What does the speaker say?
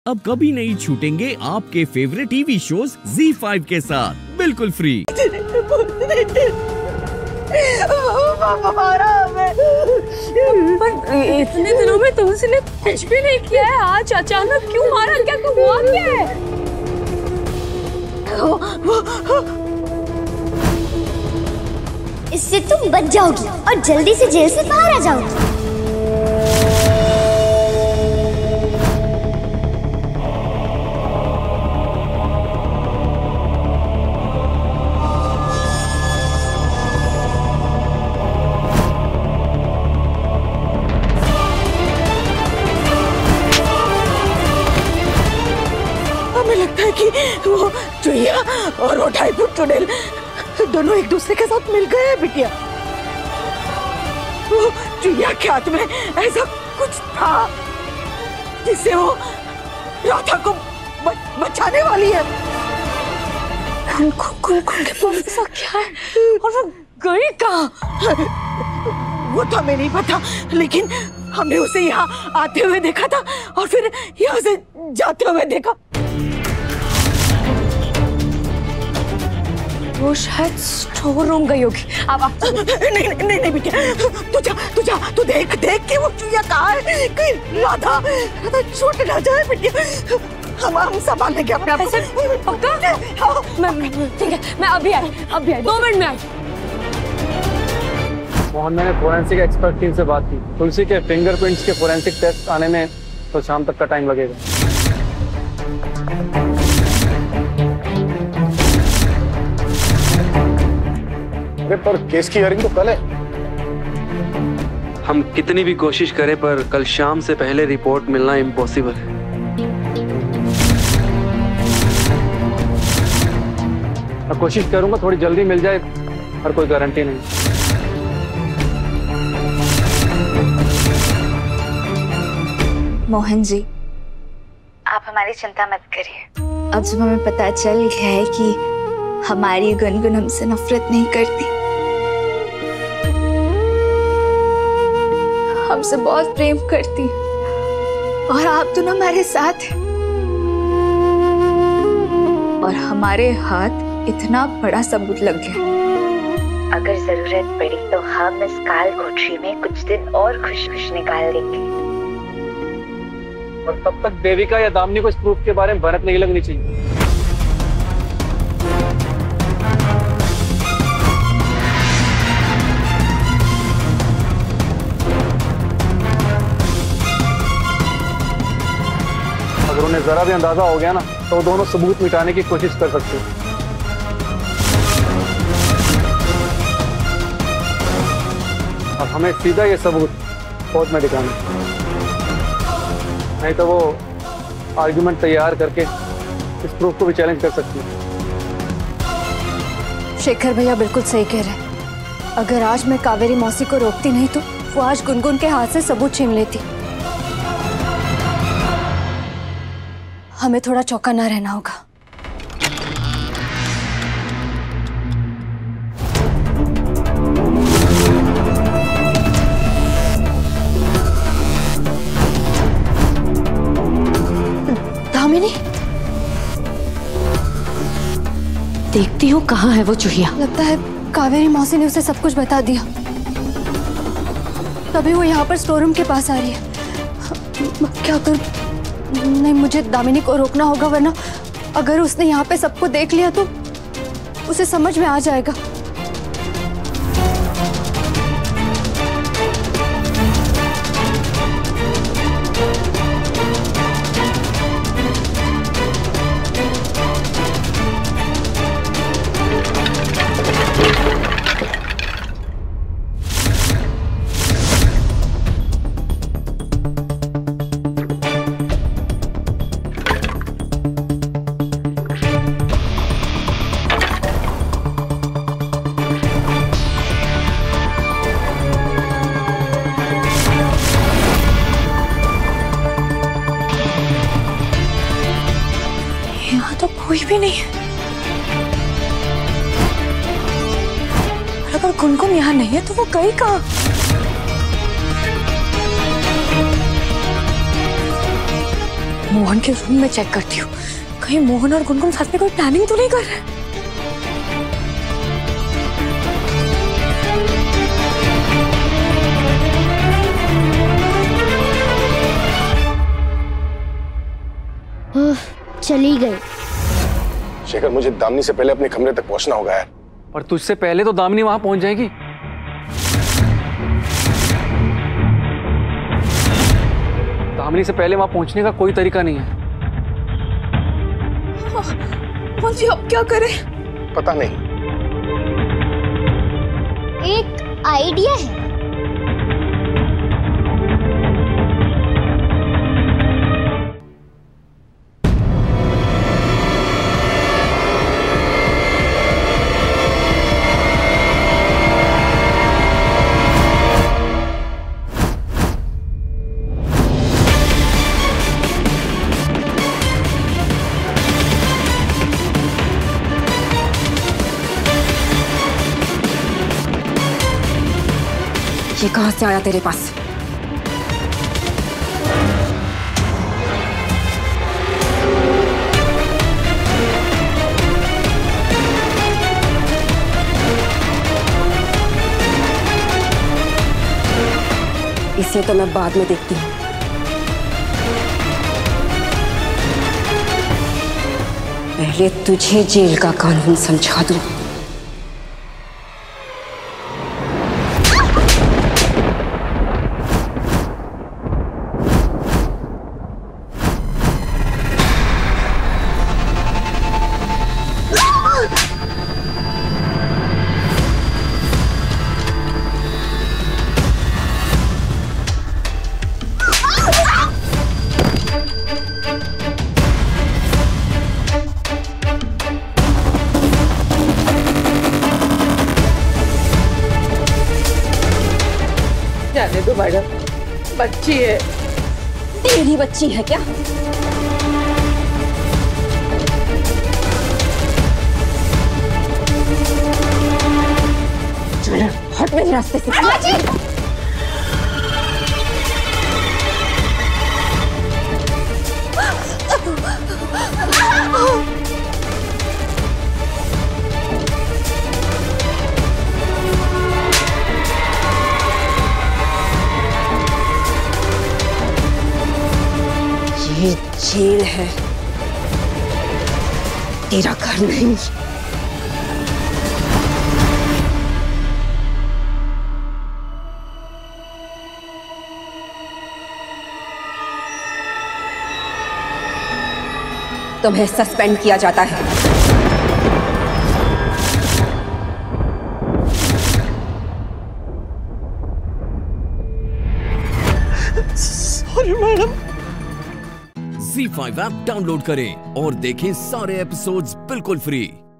अब कभी नहीं छूटेंगे आपके फेवरेट टीवी शोज ZEE5 के साथ बिल्कुल फ्री। पर इतने दिनों में तुलसी ने कुछ भी नहीं किया है, आज अचानक क्यों मारा? क्या हुआ क्या है? इससे तुम बच जाओगी और जल्दी से जेल से बाहर आ जाओगी। हमें लगता है कि वो चुहिया और वो टाइफूड चुड़ैल दोनों एक दूसरे के साथ मिल गए हैं बिटिया। वो चुहिया के हाथ में ऐसा कुछ था जिससे वो राधा को बचाने वाली है। कुमकुम के पास ऐसा क्या है और वो गई कहाँ? वो तो हमें नहीं पता, लेकिन हमने उसे यहाँ आते हुए देखा था और फिर यहाँ से जाते हुए देखा। वो शायद स्टोर रूम गई होगी। अब नहीं बेटा, तू देख कि वो चुहिया कहाँ है, कहीं राधा छूट ना जाए बेटा। हम संभाल लेंगे अपने आप को। पक्का? ठीक है, मैं अभी आई 2 मिनट में आई। मोहन, मैंने फोरेंसिक एक्सपर्ट टीम से बात की। तुलसी के फिंगरप्रिंट्स के फोरेंसिक टेस्ट आने में तो शाम तक का टाइम लगेगा। पर केस की हियरिंग तो कल है। हम कितनी भी कोशिश करें पर कल शाम से पहले रिपोर्ट मिलना इम्पॉसिबल है। मैं कोशिश करूंगा थोड़ी जल्दी मिल जाए, पर कोई गारंटी नहीं। मोहन जी, आप हमारी चिंता मत करिए। अब जब हमें पता चल गया है कि हमारी गुनगुन हमसे नफरत नहीं करती, हमसे बहुत प्रेम करती, और आप दोनों हमारे साथ हैं, और हमारे हाथ इतना बड़ा सबूत लग गया। अगर जरूरत पड़ी तो हम इस काल कोठरी में कुछ दिन और खुश निकाल देंगे। और तब तक देविका या दामिनी को इस प्रूफ के बारे में भनक नहीं लगनी चाहिए। अगर उन्हें जरा भी अंदाजा हो गया ना, तो वो दोनों सबूत मिटाने की कोशिश कर सकते हैं। अब हमें सीधा ये सबूत कोर्ट में दिखाना, नहीं तो वो आर्गुमेंट तैयार करके इस प्रूफ को भी चैलेंज कर सकती है। शेखर भैया बिल्कुल सही कह रहे हैं। अगर आज मैं कावेरी मौसी को रोकती नहीं तो वो आज गुनगुन के हाथ से सबूत छीन लेती। हमें थोड़ा चौकन्ना रहना होगा। दामिनी, देखती हूँ कहाँ है वो चुहिया। लगता है कावेरी मौसी ने उसे सब कुछ बता दिया, तभी वो यहाँ पर स्टोर रूम के पास आ रही है। क्या करूं? नहीं, मुझे दामिनी को रोकना होगा, वरना अगर उसने यहाँ पे सबको देख लिया तो उसे समझ में आ जाएगा। कोई भी नहीं है। अगर गुनगुन यहाँ नहीं है तो वो गई कहाँ? मोहन के रूम में चेक करती हूँ, कहीं मोहन और गुनगुन साथ में कोई प्लानिंग तो नहीं कर रहे। चली गई। शेखर, मुझे दामिनी से पहले अपने कमरे तक पहुंचना होगा यार। पर तुझसे पहले तो दामिनी वहां पहुंच जाएगी। दामिनी से पहले वहां पहुंचने का कोई तरीका नहीं है। मोहन जी अब क्या करें? पता नहीं। एक आइडिया है। ये कहां से आया तेरे पास? इसे तो मैं बाद में देखती हूँ। पहले तुझे जेल का कानून समझा दूं। जाने दो मैडम, बच्ची है। तेरी बच्ची है क्या? चलो हट मेरे रास्ते से। ये जेल है, तेरा घर नहीं। तुम्हें सस्पेंड किया जाता है। Sorry madam. ZEE5 app download करें और देखें सारे एपिसोड्स बिल्कुल फ्री।